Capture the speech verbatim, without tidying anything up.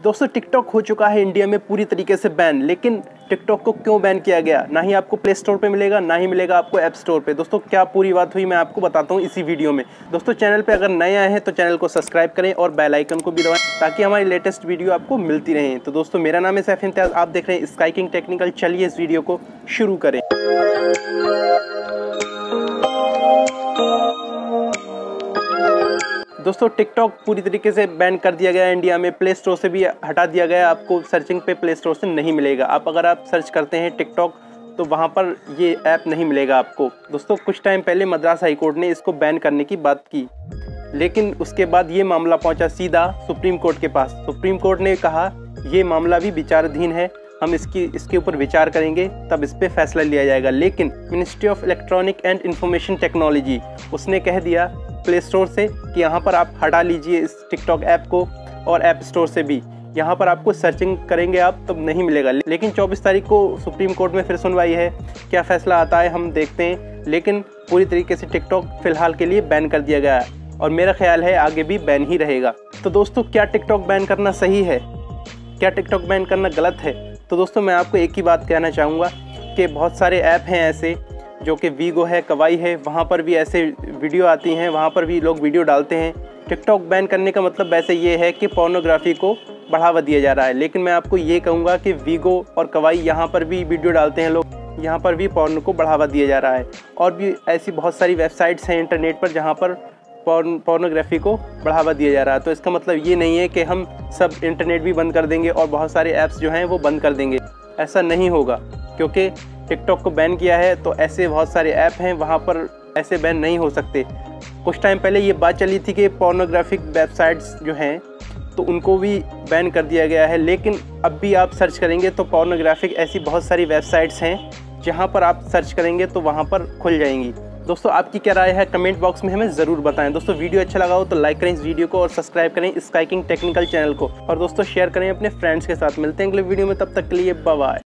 दोस्तों टिकटॉक हो चुका है इंडिया में पूरी तरीके से बैन, लेकिन टिकटॉक को क्यों बैन किया गया? ना ही आपको प्ले स्टोर पे मिलेगा, ना ही मिलेगा आपको ऐप स्टोर पे। दोस्तों क्या पूरी बात हुई मैं आपको बताता हूँ इसी वीडियो में। दोस्तों चैनल पे अगर नए आए हैं तो चैनल को सब्सक्राइब करें और बेल आइकन को भी दबाएं ताकि हमारी लेटेस्ट वीडियो आपको मिलती रहे। तो दोस्तों मेरा नाम है सैफ इम्तियाज, आप देख रहे हैं स्काई किंग टेक्निकल। चलिए इस वीडियो को शुरू करें। दोस्तों टिकटॉक पूरी तरीके से बैन कर दिया गया है इंडिया में, प्ले स्टोर से भी हटा दिया गया है। आपको सर्चिंग पे प्ले स्टोर से नहीं मिलेगा। आप अगर आप सर्च करते हैं टिकटॉक तो वहाँ पर ये ऐप नहीं मिलेगा आपको। दोस्तों कुछ टाइम पहले मद्रास हाई कोर्ट ने इसको बैन करने की बात की, लेकिन उसके बाद ये मामला पहुँचा सीधा सुप्रीम कोर्ट के पास। सुप्रीम कोर्ट ने कहा ये मामला भी विचाराधीन है, हम इसकी इसके ऊपर विचार करेंगे तब इस पर फैसला लिया जाएगा। लेकिन ministry of electronic and information technology उसने कह दिया प्ले स्टोर से कि यहाँ पर आप हटा लीजिए इस टिकटॉक ऐप को, और ऐप स्टोर से भी यहाँ पर आपको सर्चिंग करेंगे आप तब नहीं मिलेगा। लेकिन चौबीस तारीख को सुप्रीम कोर्ट में फिर सुनवाई है, क्या फ़ैसला आता है हम देखते हैं। लेकिन पूरी तरीके से टिकटॉक फ़िलहाल के लिए बैन कर दिया गया है और मेरा ख्याल है आगे भी बैन ही रहेगा। तो दोस्तों क्या टिकटॉक बैन करना सही है, क्या टिकटॉक बैन करना गलत है? तो दोस्तों मैं आपको एक ही बात कहना चाहूँगा कि बहुत सारे ऐप हैं ऐसे जो कि वीगो है, कवाई है, वहाँ पर भी ऐसे वीडियो आती हैं, वहाँ पर भी लोग वीडियो डालते हैं। टिकटॉक बैन करने का मतलब वैसे ये है कि पोर्नोग्राफी को बढ़ावा दिया जा रहा है। लेकिन मैं आपको ये कहूँगा कि वीगो और कवाई यहाँ पर भी वीडियो डालते हैं लोग, यहाँ पर भी पोर्न को बढ़ावा दिया जा रहा है। और भी ऐसी बहुत सारी वेबसाइट्स हैं इंटरनेट पर जहाँ पर पोर्न पोर्नोग्राफी को बढ़ावा दिया जा रहा है। तो इसका मतलब ये नहीं है कि हम सब इंटरनेट भी बंद कर देंगे और बहुत सारे ऐप्स जो हैं वो बंद कर देंगे। ऐसा नहीं होगा, क्योंकि टिकटॉक को बैन किया है तो ऐसे बहुत सारे ऐप हैं वहाँ पर ऐसे बैन नहीं हो सकते। कुछ टाइम पहले ये बात चली थी कि पोर्नोग्राफिक वेबसाइट्स जो हैं तो उनको भी बैन कर दिया गया है। लेकिन अब भी आप सर्च करेंगे तो पोर्नोग्राफिक ऐसी बहुत सारी वेबसाइट्स हैं जहाँ पर आप सर्च करेंगे तो वहाँ पर खुल जाएंगी। दोस्तों आपकी क्या राय है कमेंट बॉक्स में हमें ज़रूर बताएं। दोस्तों वीडियो अच्छा लगा हो तो लाइक करें इस वीडियो को और सब्सक्राइब करें स्काई किंग टेक्निकल चैनल को, और दोस्तों शेयर करें अपने फ्रेंड्स के साथ। मिलते हैं अगले वीडियो में, तब तक के लिए बाय बाय।